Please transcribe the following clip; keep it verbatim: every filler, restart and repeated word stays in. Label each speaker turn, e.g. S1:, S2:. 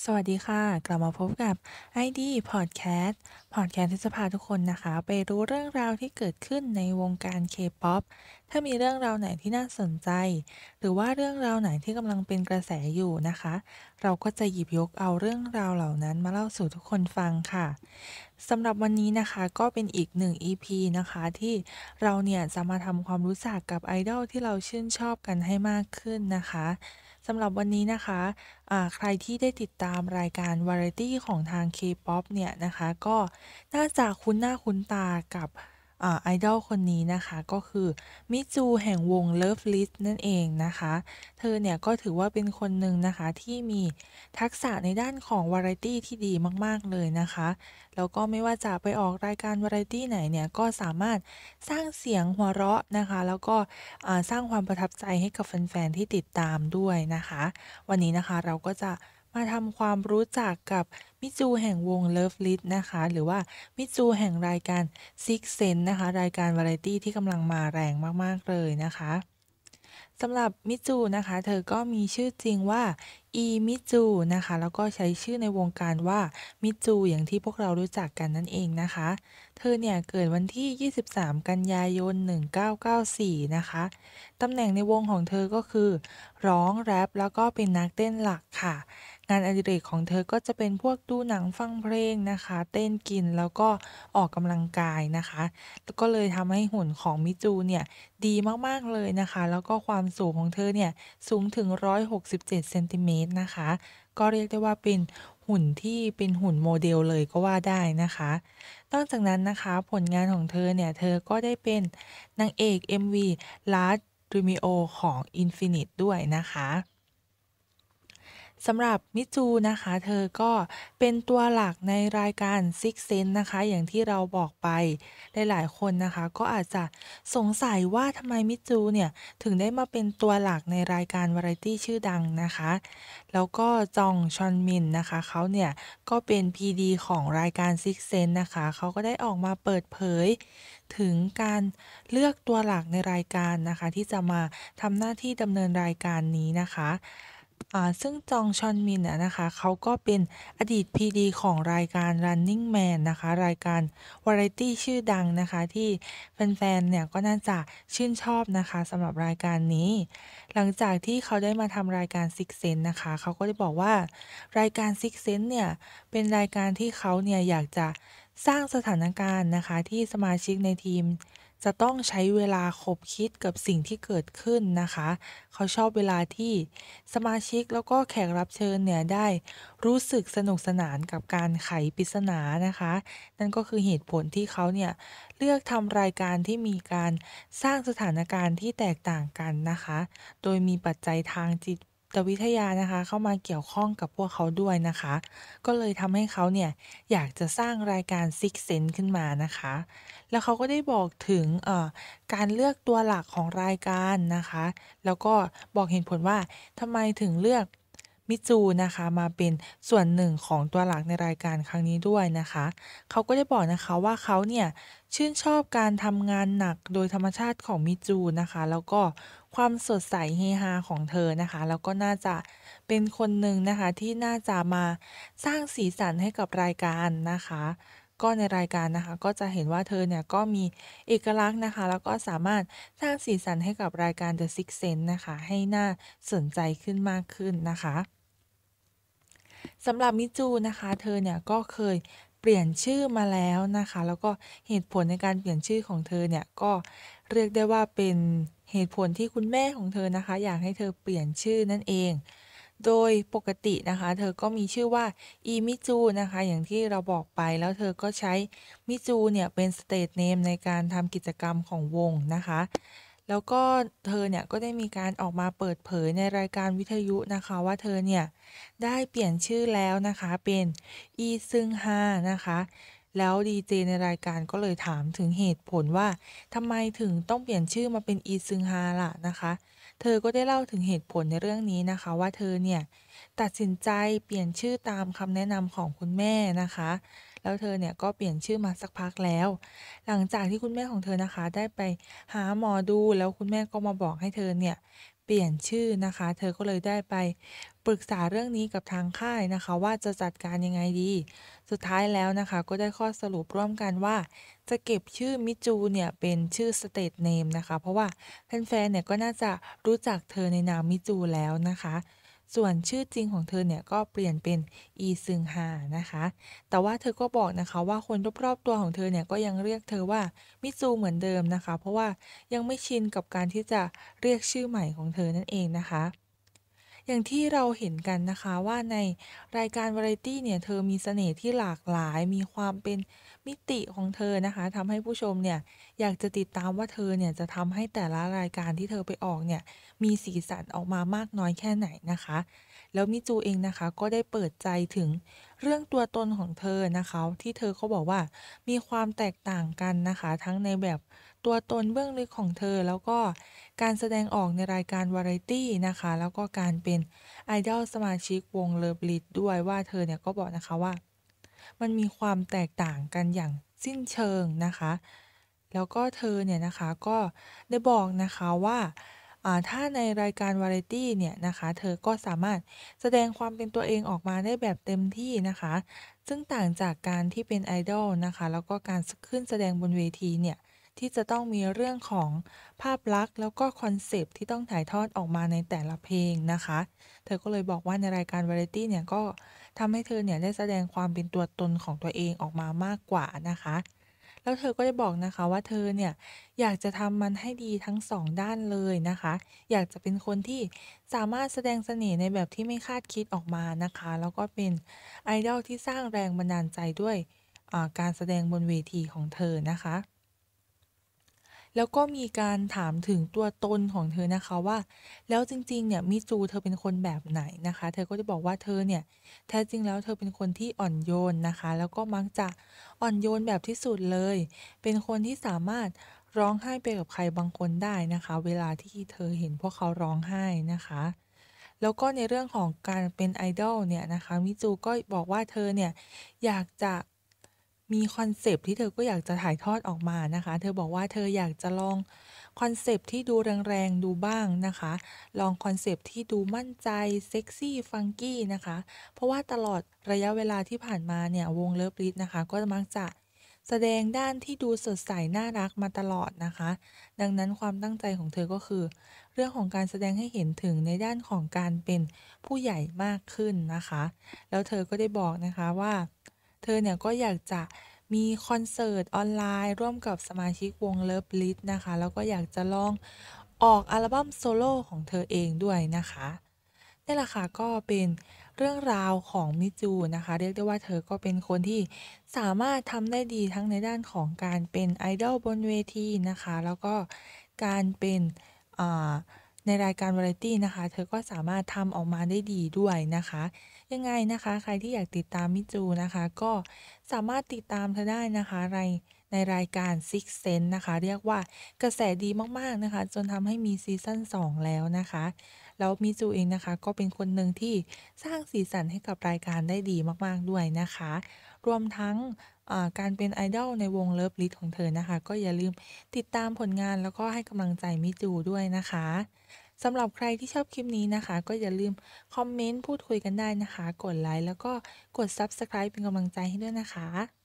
S1: สวัสดีค่ะกลับมาพบกับ ไอ ดี Podcast Podcast ที่จะพาทุกคนนะคะไปรู้เรื่องราวที่เกิดขึ้นในวงการ K-pop ถ้ามีเรื่องราวไหนที่น่าสนใจหรือว่าเรื่องราวไหนที่กำลังเป็นกระแสอยู่นะคะเราก็จะหยิบยกเอาเรื่องราวเหล่านั้นมาเล่าสู่ทุกคนฟังค่ะสำหรับวันนี้นะคะก็เป็นอีกหนึ่ง อี พี นะคะที่เราเนี่ยจะมาทำความรู้จักกับไอดอลที่เราชื่นชอบกันให้มากขึ้นนะคะสำหรับวันนี้นะคะ อ่าใครที่ได้ติดตามรายการวาไรตีของทาง K-pop เนี่ยนะคะก็น่าจะคุ้นหน้าคุ้นตากับอ่าไอดอลคนนี้นะคะก็คือมิจูแห่งวง Lovelyz นั่นเองนะคะเธอเนี่ยก็ถือว่าเป็นคนหนึ่งนะคะที่มีทักษะในด้านของวาไรตีที่ดีมากๆเลยนะคะแล้วก็ไม่ว่าจะไปออกรายการวาไรตีไหนเนี่ยก็สามารถสร้างเสียงหัวเราะนะคะแล้วก็อ่าสร้างความประทับใจให้กับแฟนๆที่ติดตามด้วยนะคะ วันนี้นะคะเราก็จะมาทำความรู้จักกับมิจูแห่งวง Lovelyz นะคะหรือว่ามิจูแห่งรายการ Six Sense นะคะรายการวาไรตีที่กำลังมาแรงมากๆเลยนะคะสำหรับมิจูนะคะเธอก็มีชื่อจริงว่าอีมิจูนะคะแล้วก็ใช้ชื่อในวงการว่ามิจูอย่างที่พวกเรารู้จักกันนั่นเองนะคะเธอเนี่ยเกิดวันที่ยี่สิบสามกันยายนหนึ่งเก้าเก้าสี่นะคะตำแหน่งในวงของเธอก็คือ ร้องแรปแล้วก็เป็นนักเต้นหลักค่ะงานอดิเรกของเธอก็จะเป็นพวกดูหนังฟังเพลงนะคะเต้นกินแล้วก็ออกกำลังกายนะคะแล้วก็เลยทำให้หุ่นของมิจูเนี่ยดีมากๆเลยนะคะแล้วก็ความสูงของเธอเนี่ยสูงถึงหนึ่งร้อยหกสิบเจ็ดเซนติเมตรนะคะก็เรียกได้ว่าเป็นหุ่นที่เป็นหุ่นโมเดลเลยก็ว่าได้นะคะนอกจากนั้นนะคะผลงานของเธอเนี่ยเธอก็ได้เป็นนางเอก เอ็ม วี Last Romeo ของ Infinite ด้วยนะคะ สำหรับมิจูนะคะเธอก็เป็นตัวหลักในรายการ Six Sense นะคะอย่างที่เราบอกไปหลายๆคนนะคะก็อาจจะสงสัยว่าทำไมมิจูเนี่ยถึงได้มาเป็นตัวหลักในรายการวาไรตีชื่อดังนะคะแล้วก็จองชอนมินนะคะเขาเนี่ยก็เป็น พี ดี ของรายการ Six Sense นะคะเขาก็ได้ออกมาเปิดเผยถึงการเลือกตัวหลักในรายการนะคะที่จะมาทำหน้าที่ดำเนินรายการนี้นะคะ อ่าซึ่งจองชอนมินอะนะคะเขาก็เป็นอดีต พี ดี ของรายการ Running Man นะคะรายการวาไรตีชื่อดังนะคะที่แฟนๆเนี่ยก็น่าจะชื่นชอบนะคะสำหรับรายการนี้หลังจากที่เขาได้มาทำรายการ Six Sense นะคะเขาก็ได้บอกว่ารายการ Six Sense เนี่ยเป็นรายการที่เขาเนี่ยอยากจะสร้างสถานการณ์นะคะที่สมาชิกในทีมจะต้องใช้เวลาคบคิดกับสิ่งที่เกิดขึ้นนะคะเขาชอบเวลาที่ สมาชิกแล้วก็แขกรับเชิญเนี่ยได้รู้สึกสนุกสนานกับการไขปริศนานะคะนั่นก็คือเหตุผลที่เขาเนี่ยเลือกทำรายการที่มีการสร้างสถานการณ์ที่แตกต่างกันนะคะโดยมีปัจจัยทางจิตวิทยานะคะเข้ามาเกี่ยวข้องกับพวกเขาด้วยนะคะก็เลยทำให้เขาเนี่ยอยากจะสร้างรายการ Six Sense ขึ้นมานะคะแล้วเขาก็ได้บอกถึงเอ่อการเลือกตัวหลักของรายการนะคะแล้วก็บอกเหตุผลว่า ทำไมถึงเลือกมิจูนะคะมาเป็นส่วนหนึ่งของตัวหลักในรายการครั้งนี้ด้วยนะคะเขาก็ได้บอกนะคะว่าเขาเนี่ยชื่นชอบการทำงานหนักโดยธรรมชาติของมิจูนะคะแล้วก็ความสดใสเฮฮาของเธอนะคะแล้วก็น่าจะเป็นคนหนึ่งนะคะที่น่าจะมาสร้างสีสันให้กับรายการนะคะก็ในรายการนะคะก็จะเห็นว่าเธอเนี่ยก็มีเอกลักษณ์นะคะแล้วก็สามารถสร้างสีสันให้กับรายการ The Six Sense นะคะให้น่า สนใจขึ้นมากขึ้นนะคะสำหรับมิจูนะคะเธอเนี่ยก็เคยเปลี่ยนชื่อมาแล้วนะคะแล้วก็เหตุผลในการเปลี่ยนชื่อของเธอเนี่ยก็เรียกได้ว่าเป็นเหตุผลที่คุณแม่ของเธอนะคะอยากให้เธอเปลี่ยนชื่อนั่นเองโดยปกตินะคะเธอก็มีชื่อว่าอีมิจูนะคะอย่างที่เราบอกไปแล้วเธอก็ใช้มิจูเนี่ยเป็น Stage Name ในการทำกิจกรรมของวงนะคะ แล้วก็เธอเนี่ยก็ได้มีการออกมาเปิดเผยในรายการวิทยุนะคะว่าเธอเนี่ยได้เปลี่ยนชื่อแล้วนะคะเป็นอีซึงฮานะคะแล้วดีเจในรายการก็เลยถามถึงเหตุผลว่าทำไมถึงต้องเปลี่ยนชื่อมาเป็นอีซึงฮาล่ะนะคะเธอก็ได้เล่าถึงเหตุผลในเรื่องนี้นะคะว่าเธอเนี่ยตัดสินใจเปลี่ยนชื่อตามคำแนะนำของคุณแม่นะคะแล้วเธอเนี่ยก็เปลี่ยนชื่อมาสักพักแล้ว หลังจากที่คุณแม่ของเธอนะคะได้ไปหาหมอดูแล้วคุณแม่ก็มาบอกให้เธอเนี่ยเปลี่ยนชื่อนะคะ เธอก็เลยได้ไปปรึกษาเรื่องนี้กับทางค่ายนะคะว่าจะจัดการยังไงดี สุดท้ายแล้วนะคะก็ได้ข้อสรุปร่วมกันว่าจะเก็บชื่อมิจูเนี่ยเป็นชื่อ Stage Name นะคะเพราะว่าแฟนๆเนี่ยก็น่าจะรู้จักเธอในนามมิจูแล้วนะคะส่วนชื่อจริงของเธอเนี่ยก็เปลี่ยนเป็นอีซึงฮานะคะแต่ว่าเธอก็บอกนะคะว่าคนรอบๆตัวของเธอเนี่ยก็ยังเรียกเธอว่ามิจูเหมือนเดิมนะคะเพราะว่ายังไม่ชินกับการที่จะเรียกชื่อใหม่ของเธอนั่นเองนะคะ อย่างที่เราเห็นกันนะคะว่าในรายการวาไรตีเนี่ยเธอมีเสน่ห์ที่หลากหลายมีความเป็นมิติของเธอนะคะทำให้ผู้ชมเนี่ยอยากจะติดตามว่าเธอเนี่ยจะทำให้แต่ละรายการที่เธอไปออกเนี่ยมีสีสันออกมามากน้อยแค่ไหนนะคะแล้วมิจูเองนะคะก็ได้เปิดใจถึงเรื่องตัวตนของเธอนะคะที่เธอเขาบอกว่ามีความแตกต่างกันนะคะทั้งในแบบตัวตนเบื้องลึกของเธอแล้วก็การแสดงออกในรายการวาไรตีนะคะแล้วก็การเป็นไอดอลสมาชิกวง Lovelyz ด้วยว่าเธอเนี่ยก็บอกนะคะว่ามันมีความแตกต่างกันอย่างสิ้นเชิงนะคะแล้วก็เธอเนี่ยนะคะก็ได้บอกนะคะว่าอ่าถ้าในรายการวาไรตีเนี่ยนะคะเธอก็สามารถแสดงความเป็นตัวเองออกมาได้แบบเต็มที่นะคะซึ่งต่างจากการที่เป็นไอดอลนะคะแล้วก็การขึ้นแสดงบนเวทีเนี่ยที่จะต้องมีเรื่องของภาพลักษณ์แล้วก็คอนเซปต์ที่ต้องถ่ายทอดออกมาในแต่ละเพลงนะคะเธอก็เลยบอกว่าในรายการวาไรตีเนี่ยก็ทำให้เธอเนี่ยได้แสดงความเป็นตัวตนของตัวเองออกมามากกว่านะคะแล้วเธอก็ได้บอกนะคะว่าเธอเนี่ยอยากจะทำมันให้ดีทั้งสองด้านเลยนะคะอยากจะเป็นคนที่สามารถแสดงเสน่ห์ในแบบที่ไม่คาดคิดออกมานะคะแล้วก็เป็นไอดอลที่สร้างแรงบันดาลใจด้วยอ่าการแสดงบนเวทีของเธอนะคะ แล้วก็มีการถามถึงตัวตนของเธอนะคะว่าแล้วจริงๆเนี่ยมิจูเธอเป็นคนแบบไหนนะคะเธอก็จะบอกว่าเธอเนี่ยแท้จริงแล้วเธอเป็นคนที่อ่อนโยนนะคะแล้วก็มักจะอ่อนโยนแบบที่สุดเลยเป็นคนที่สามารถร้องไห้ไปกับใครบางคนได้นะคะเวลาที่เธอเห็นพวกเขาร้องไห้นะคะแล้วก็ในเรื่องของการเป็นไอดอลเนี่ยนะคะมิจูก็บอกว่าเธอเนี่ยอยากจะ มีคอนเซปต์ที่เธอก็อยากจะถ่ายทอดออกมานะคะ เธอบอกว่าเธออยากจะลองคอนเซปต์ที่ดูแรงๆดูบ้างนะคะ ลองคอนเซปต์ที่ดูมั่นใจเซ็กซี่ฟังกี้นะคะ เพราะว่าตลอดระยะเวลาที่ผ่านมาเนี่ยวง Lovelyz นะคะก็มักจะแสดงด้านที่ดูสดใสน่ารักมาตลอดนะคะ ดังนั้นความตั้งใจของเธอก็คือเรื่องของการแสดงให้เห็นถึงในด้านของการเป็นผู้ใหญ่มากขึ้นนะคะ แล้วเธอก็ได้บอกนะคะว่าเธอเนี่ยก็อยากจะมีคอนเสิร์ตออนไลน์ร่วมกับสมาชิกวง Lovelyz นะคะแล้วก็อยากจะลองออกอัลบั้มโซโล่ของเธอเองด้วยนะคะนี่แหละค่ะก็เป็นเรื่องราวของมิจูนะคะเรียกได้ว่าเธอก็เป็นคนที่สามารถทำได้ดีทั้งในด้านของการเป็นไอดอลบนเวทีนะคะแล้วก็การเป็นอ่าในรายการวาไรตีนะคะเธอก็สามารถทำออกมาได้ดีด้วยนะคะ ยังไงนะคะใครที่อยากติดตามมิจูนะคะก็สามารถติดตามเธอได้นะคะในในรายการ Six Sense นะคะเรียกว่ากระแสดีมากๆนะคะจนทำให้มีซีซั่นสองแล้วนะคะแล้วมิจูเองนะคะก็เป็นคนหนึ่งที่สร้างสีสันให้กับรายการได้ดีมากๆด้วยนะคะรวมทั้งอ่าการเป็นไอดอลในวง Lovelyz ของเธอนะคะก็อย่าลืมติดตามผลงานแล้วก็ให้กำลังใจมิจูด้วยนะคะสำหรับใครที่ชอบคลิปนี้นะคะก็อย่าลืม คอมเมนต์พูดคุยกันได้นะคะ กดไลค์แล้วก็กด ซับสไครบ์ เป็นกำลังใจให้ด้วยนะคะ